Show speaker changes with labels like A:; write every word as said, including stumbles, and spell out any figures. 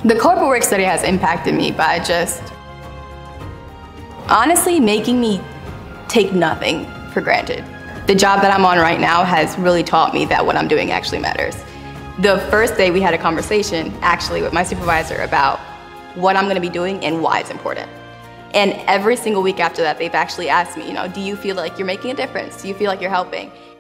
A: The corporate work study has impacted me by just honestly making me take nothing for granted. The job that I'm on right now has really taught me that what I'm doing actually matters. The first day we had a conversation actually with my supervisor about what I'm gonna be doing and why it's important. And every single week after that, they've actually asked me, you know, do you feel like you're making a difference? Do you feel like you're helping?